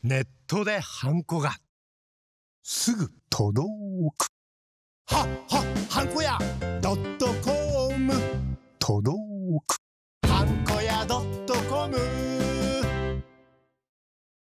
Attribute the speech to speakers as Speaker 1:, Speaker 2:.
Speaker 1: ネットでハンコがすぐ届く。はっは、ハンコや.com 届く。